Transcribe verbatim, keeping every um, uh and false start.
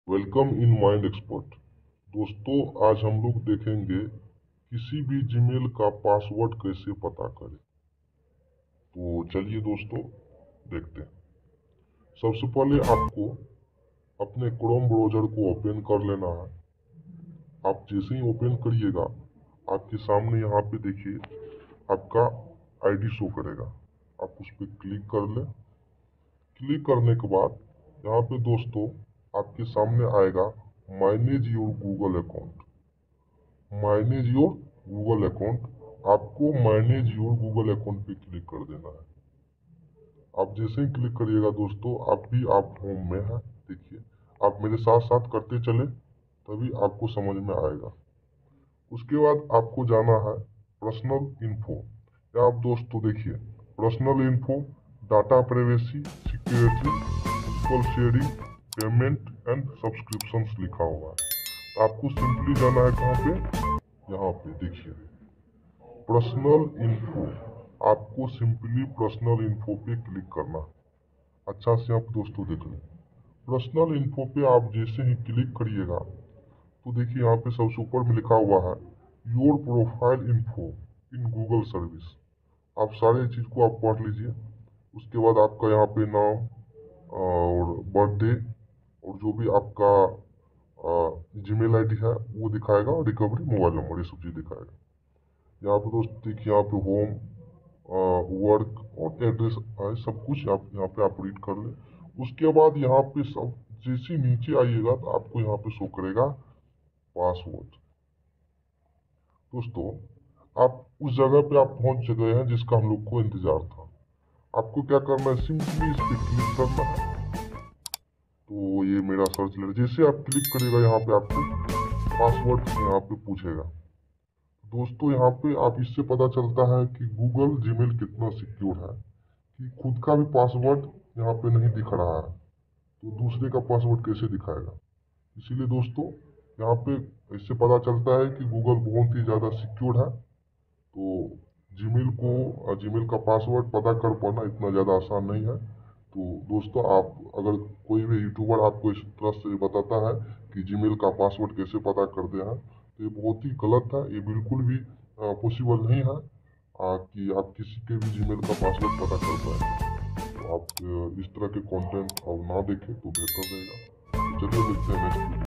Welcome in mind expert. दोस्तों, आज हम लोग देखेंगे किसी भी जीमेल का पासवर्ड कैसे पता करें। तो चलिए दोस्तों देखते हैं। सबसे पहले आपको अपने क्रोम ब्राउजर को ओपन कर लेना है। आप जैसे ही ओपन करिएगा आपके सामने यहाँ पे देखिए आपका आईडी शो करेगा। आप उस पर क्लिक कर लें। क्लिक करने के बाद यहाँ पे दोस्तों आपके सामने आएगा manage your Google account. Manage your Google account, आपको मैनेज योर गूगल अकाउंट पे क्लिक कर देना है। आप जैसे ही क्लिक करिएगा दोस्तों आप भी आप होम में हैं। देखिए आप मेरे साथ साथ करते चले तभी आपको समझ में आएगा। उसके बाद आपको जाना है पर्सनल इन्फो। या आप दोस्तों देखिए personal info, data privacy, security, mutual sharing, payment and subscriptions लिखा हुआ है। तो आपको सिंपली जाना है कहाँ पे, यहाँ पे देखिए पर्सनल इन्फो। आपको सिंपली पर्सनल इन्फो पे क्लिक करना। अच्छा से आप दोस्तों देख लें। पर्सनल इन्फो पे आप जैसे ही क्लिक करिएगा तो देखिए यहाँ पे सबसे ऊपर में लिखा हुआ है your profile info in Google service. आप सारे चीज़ को आप पढ़ लीजिए। उसके बाद आपका यहाँ पे नाम और बर्थडे और जो भी आपका जीमेल आईडी है वो दिखाएगा और रिकवरी मोबाइल नंबर ये सब चीज़ दिखाएगा। यहाँ पे दोस्त देखिए यहाँ पे होम, वर्क और एड्रेस है, सब कुछ आप यहाँ पे आप रीड कर लें। उसके बाद यहाँ पे सब जैसे नीचे आइएगा तो आपको यहाँ पे शो करेगा पासवर्ड। दोस्तों आप उस जगह पे आप पहुंच गए हैं जिसका हम लोग को इंतजार था। आपको क्या करना है, सिंपली इस पे क्लिक करना है। तो ये मेरा सर्च ले जैसे आप क्लिक करेगा यहाँ पे आपको पासवर्ड यहाँ पे पूछेगा। दोस्तों यहाँ पे आप इससे पता चलता है कि गूगल जीमेल कितना सिक्योर है कि खुद का भी पासवर्ड यहाँ पे नहीं दिख रहा है तो दूसरे का पासवर्ड कैसे दिखाएगा। इसीलिए दोस्तों यहाँ पे इससे पता चलता है कि गूगल बहुत ही ज़्यादा सिक्योर है। तो जीमेल को जीमेल का पासवर्ड पता कर पाना इतना ज़्यादा आसान नहीं है। तो दोस्तों आप अगर कोई भी यूट्यूबर आपको इस तरह से बताता है कि जीमेल का पासवर्ड कैसे पता करते हैं तो ये बहुत ही गलत है। ये बिल्कुल भी पॉसिबल नहीं है आ, कि आप किसी के भी जीमेल का पासवर्ड पता कर पाए। तो आप इस तरह के कंटेंट आप ना देखें तो बेहतर रहेगा। तो चलिए मिलते हैं नेक्स्ट वीडियो।